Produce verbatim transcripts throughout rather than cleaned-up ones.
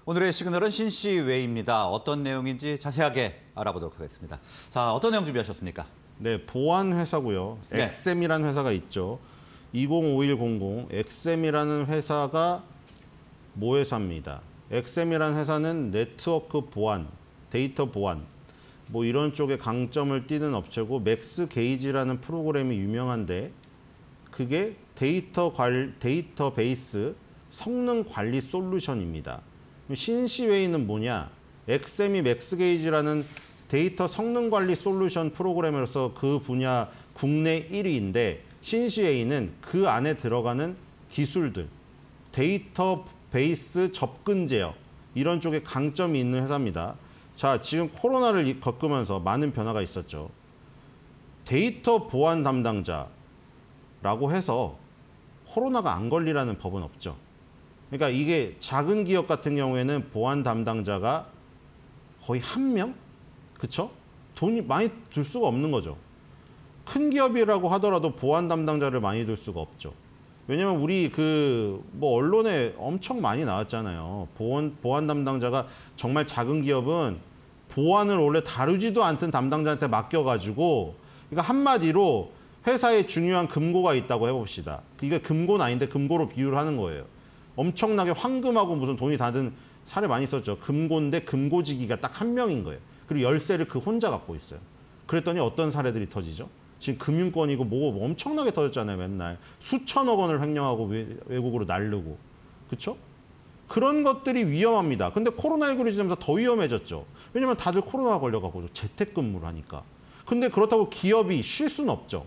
오늘의 시그널은 신시웨이입니다. 어떤 내용인지 자세하게 알아보도록 하겠습니다. 자, 어떤 내용 준비하셨습니까? 네, 보안 회사고요. 네. 엑스엠이라는 회사가 있죠. 이공오일공공 엑스엠이라는 회사가 모 회사입니다. 엑스엠이라는 회사는 네트워크 보안, 데이터 보안, 뭐 이런 쪽에 강점을 띠는 업체고 맥스게이지라는 프로그램이 유명한데 그게 데이터 관 데이터베이스 성능 관리 솔루션입니다. 신시웨이는 뭐냐? 엑스엠이 맥스게이지라는 데이터 성능 관리 솔루션 프로그램으로서 그 분야 국내 일 위인데 신시웨이는 그 안에 들어가는 기술들, 데이터베이스 접근 제어 이런 쪽에 강점이 있는 회사입니다. 자, 지금 코로나를 겪으면서 많은 변화가 있었죠. 데이터 보안 담당자라고 해서 코로나가 안 걸리라는 법은 없죠. 그러니까 이게 작은 기업 같은 경우에는 보안 담당자가 거의 한 명? 그쵸? 돈이 많이 들 수가 없는 거죠. 큰 기업이라고 하더라도 보안 담당자를 많이 들 수가 없죠. 왜냐면 우리 그 뭐 언론에 엄청 많이 나왔잖아요. 보안, 보안 담당자가 정말 작은 기업은 보안을 원래 다루지도 않던 담당자한테 맡겨가지고 그러니까 한마디로 회사에 중요한 금고가 있다고 해봅시다. 이게 금고는 아닌데 금고로 비유를 하는 거예요. 엄청나게 황금하고 무슨 돈이 다 든 사례 많이 있었죠. 금고인데 금고지기가 딱 한 명인 거예요. 그리고 열쇠를 그 혼자 갖고 있어요. 그랬더니 어떤 사례들이 터지죠? 지금 금융권이고 뭐 엄청나게 터졌잖아요. 맨날 수천억 원을 횡령하고 외국으로 날르고. 그렇죠? 그런 것들이 위험합니다. 근데 코로나십구를 지나면서 더 위험해졌죠. 왜냐면 다들 코로나가 걸려가지고 재택근무를 하니까. 근데 그렇다고 기업이 쉴 수는 없죠.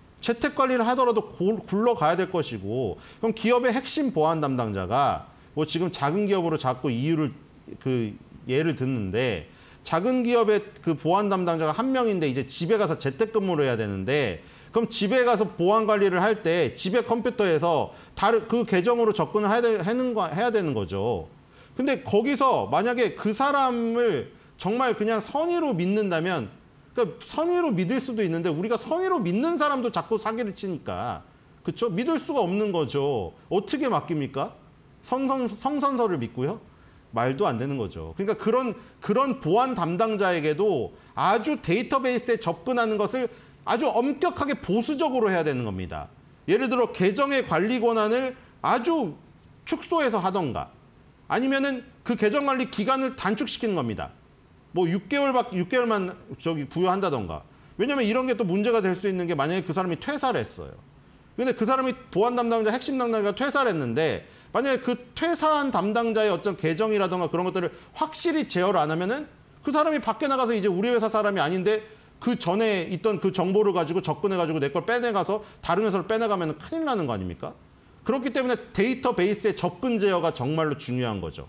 재택관리를 하더라도 굴러가야 될 것이고 그럼 기업의 핵심 보안 담당자가 뭐 지금 작은 기업으로 자꾸 이유를 그 예를 듣는데 작은 기업의 그 보안 담당자가 한 명인데 이제 집에 가서 재택근무를 해야 되는데 그럼 집에 가서 보안 관리를 할 때 집에 컴퓨터에서 다른 그 계정으로 접근을 해야, 되는 거, 해야 되는 거죠. 근데 거기서 만약에 그 사람을 정말 그냥 선의로 믿는다면 그러니까 선의로 믿을 수도 있는데 우리가 선의로 믿는 사람도 자꾸 사기를 치니까 그렇죠? 믿을 수가 없는 거죠. 어떻게 맡깁니까? 성선, 성선설을 믿고요? 말도 안 되는 거죠. 그러니까 그런 그런 보안 담당자에게도 아주 데이터베이스에 접근하는 것을 아주 엄격하게 보수적으로 해야 되는 겁니다. 예를 들어 계정의 관리 권한을 아주 축소해서 하던가 아니면은 그 계정 관리 기간을 단축시키는 겁니다. 뭐 육 개월밖에 육 개월만 저기 부여한다던가. 왜냐면 이런 게 또 문제가 될 수 있는 게 만약에 그 사람이 퇴사를 했어요. 근데 그 사람이 보안 담당자, 핵심 담당자가 퇴사를 했는데 만약에 그 퇴사한 담당자의 어떤 계정이라던가 그런 것들을 확실히 제어를 안 하면은 그 사람이 밖에 나가서 이제 우리 회사 사람이 아닌데 그 전에 있던 그 정보를 가지고 접근해가지고 내 걸 빼내가서 다른 회사로 빼내가면 큰일 나는 거 아닙니까? 그렇기 때문에 데이터베이스의 접근 제어가 정말로 중요한 거죠.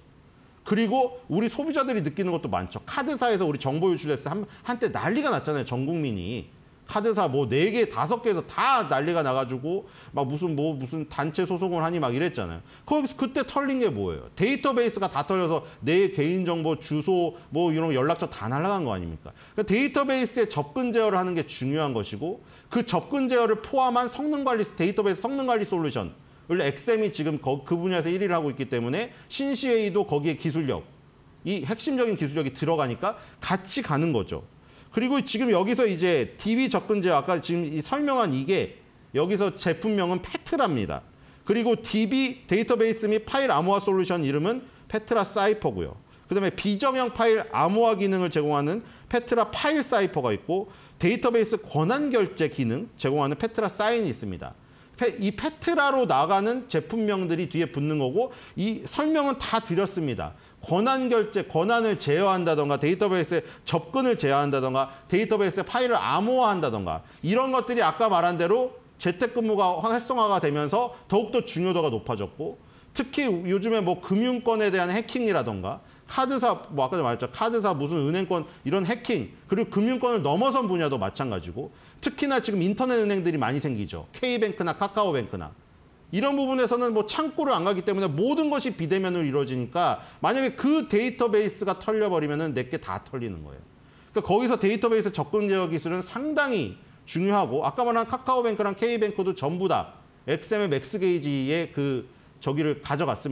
그리고 우리 소비자들이 느끼는 것도 많죠. 카드사에서 우리 정보 유출했을 때 한, 한때 난리가 났잖아요. 전 국민이. 카드사 뭐 네 개, 다섯 개에서 다 난리가 나가지고 막 무슨 뭐 무슨 단체 소송을 하니 막 이랬잖아요. 거기서 그때 털린 게 뭐예요? 데이터베이스가 다 털려서 내 개인정보, 주소, 뭐 이런 연락처 다 날아간 거 아닙니까? 그러니까 데이터베이스에 접근 제어를 하는 게 중요한 것이고 그 접근 제어를 포함한 성능관리, 데이터베이스 성능관리 솔루션 원래 엑스엠이 지금 그 분야에서 일 위를 하고 있기 때문에 신시웨이도 거기에 기술력, 이 핵심적인 기술력이 들어가니까 같이 가는 거죠. 그리고 지금 여기서 이제 디비 접근 제어, 아까 지금 이 설명한 이게 여기서 제품명은 페트라입니다. 그리고 디비 데이터베이스 및 파일 암호화 솔루션 이름은 페트라 사이퍼고요. 그다음에 비정형 파일 암호화 기능을 제공하는 페트라 파일 사이퍼가 있고 데이터베이스 권한 결제 기능 제공하는 페트라 사인이 있습니다. 이 페트라로 나가는 제품명들이 뒤에 붙는 거고 이 설명은 다 드렸습니다. 권한 결제, 권한을 제어한다던가 데이터베이스에 접근을 제어한다던가 데이터베이스에 파일을 암호화한다던가 이런 것들이 아까 말한 대로 재택근무가 활성화가 되면서 더욱더 중요도가 높아졌고 특히 요즘에 뭐 금융권에 대한 해킹이라던가 카드사, 뭐 아까 말했죠. 카드사, 무슨 은행권 이런 해킹 그리고 금융권을 넘어선 분야도 마찬가지고 특히나 지금 인터넷 은행들이 많이 생기죠. K뱅크나 카카오뱅크나. 이런 부분에서는 뭐 창구를 안 가기 때문에 모든 것이 비대면으로 이루어지니까 만약에 그 데이터베이스가 털려버리면은 내게 다 털리는 거예요. 그러니까 거기서 데이터베이스 접근 제어 기술은 상당히 중요하고 아까 말한 카카오뱅크랑 K뱅크도 전부 다 엑스엠의 맥스게이지의 그 저기를 가져갔습니다.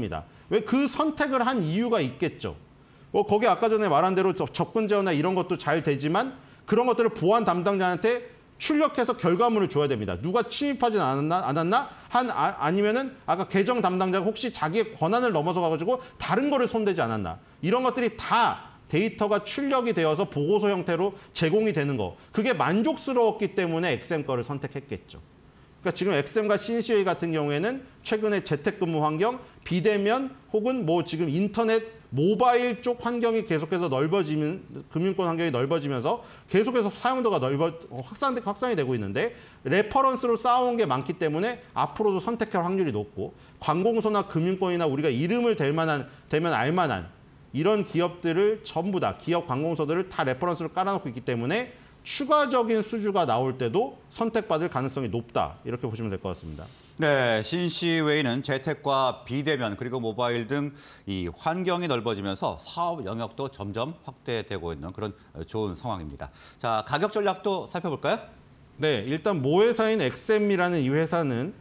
왜 그 선택을 한 이유가 있겠죠. 뭐 거기 아까 전에 말한 대로 접근 제어나 이런 것도 잘 되지만 그런 것들을 보안 담당자한테 출력해서 결과물을 줘야 됩니다. 누가 침입하진 않았나? 않았나? 한 아, 아니면은 아까 계정 담당자가 혹시 자기의 권한을 넘어서 가지고 다른 거를 손대지 않았나? 이런 것들이 다 데이터가 출력이 되어서 보고서 형태로 제공이 되는 거. 그게 만족스러웠기 때문에 엑스엠 거를 선택했겠죠. 그러니까 지금 엑스엠과 신씨웨이 같은 경우에는 최근에 재택근무 환경, 비대면 혹은 뭐 지금 인터넷 모바일 쪽 환경이 계속해서 넓어지면 금융권 환경이 넓어지면서 계속해서 사용도가 넓어 확산 확산이 되고 있는데 레퍼런스로 쌓아온 게 많기 때문에 앞으로도 선택할 확률이 높고 관공서나 금융권이나 우리가 이름을 댈 만한 대면 알 만한 이런 기업들을 전부 다 기업 관공서들을 다 레퍼런스로 깔아놓고 있기 때문에 추가적인 수주가 나올 때도 선택받을 가능성이 높다. 이렇게 보시면 될 것 같습니다. 네, 신씨웨이는 재택과 비대면 그리고 모바일 등 이 환경이 넓어지면서 사업 영역도 점점 확대되고 있는 그런 좋은 상황입니다. 자, 가격 전략도 살펴볼까요? 네, 일단 모회사인 엑스엠이라는 이 회사는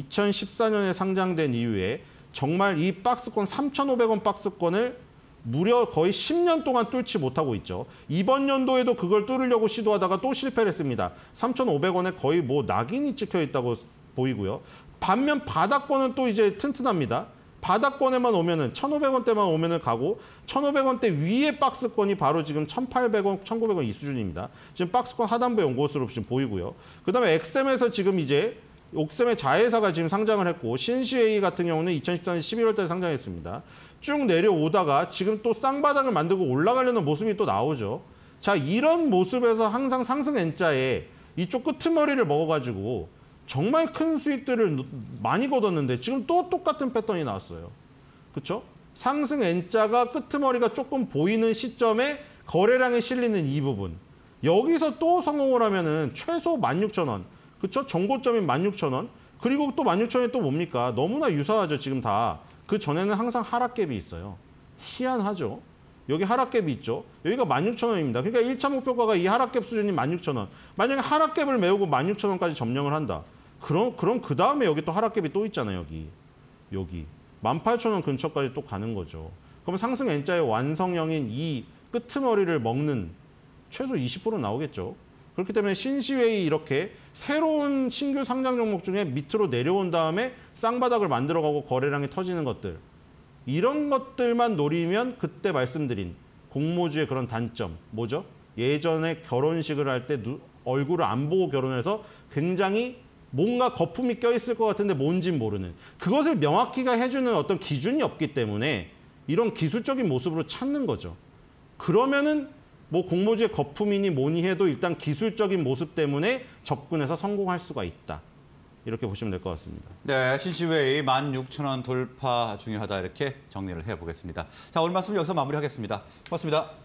이천십사 년에 상장된 이후에 정말 이 박스권 삼천오백 원 박스권을 무려 거의 십 년 동안 뚫지 못하고 있죠. 이번 연도에도 그걸 뚫으려고 시도하다가 또 실패를 했습니다. 삼천오백 원에 거의 뭐 낙인이 찍혀 있다고 보이고요. 반면 바닥권은 또 이제 튼튼합니다. 바닥권에만 오면은 천오백 원대만 오면은 가고 천오백 원대 위에 박스권이 바로 지금 천팔백 원, 천구백 원 이 수준입니다. 지금 박스권 하단부에 온 것으로 지금 보이고요. 그다음에 엑스엠에서 지금 이제 옥셈의 자회사가 지금 상장을 했고 신씨웨이 같은 경우는 이천십사 년 십일월 달에 상장했습니다. 쭉 내려오다가 지금 또 쌍바닥을 만들고 올라가려는 모습이 또 나오죠. 자, 이런 모습에서 항상 상승 N자에 이쪽 끄트머리를 먹어가지고 정말 큰 수익들을 많이 거뒀는데 지금 또 똑같은 패턴이 나왔어요. 그렇죠? 상승 N자가 끄트머리가 조금 보이는 시점에 거래량에 실리는 이 부분. 여기서 또 성공을 하면은 최소 만 육천 원. 그렇죠? 정고점인 만 육천 원. 그리고 또 만 육천 원이 또 뭡니까? 너무나 유사하죠, 지금 다. 그 전에는 항상 하락갭이 있어요. 희한하죠? 여기 하락갭이 있죠. 여기가 만 육천 원입니다. 그러니까 일 차 목표가가 이 하락갭 수준이 만 육천 원. 만약에 하락갭을 메우고 만 육천 원까지 점령을 한다. 그럼 그럼 그 다음에 여기 또 하락갭이 또 있잖아요. 여기. 여기. 만 팔천 원 근처까지 또 가는 거죠. 그럼 상승 N자의 완성형인 이 끄트머리를 먹는 최소 이십 퍼센트 나오겠죠. 그렇기 때문에 신씨웨이 이렇게 새로운 신규 상장 종목 중에 밑으로 내려온 다음에 쌍바닥을 만들어가고 거래량이 터지는 것들. 이런 것들만 노리면 그때 말씀드린 공모주의 그런 단점. 뭐죠? 예전에 결혼식을 할 때 얼굴을 안 보고 결혼해서 굉장히 뭔가 거품이 껴있을 것 같은데 뭔진 모르는. 그것을 명확히가 해주는 어떤 기준이 없기 때문에 이런 기술적인 모습으로 찾는 거죠. 그러면은 뭐 공모주의 거품이니 뭐니 해도 일단 기술적인 모습 때문에 접근해서 성공할 수가 있다. 이렇게 보시면 될 것 같습니다. 네, 신씨웨이 만 육천 원 돌파 중요하다 이렇게 정리를 해보겠습니다. 자, 오늘 말씀 여기서 마무리하겠습니다. 고맙습니다.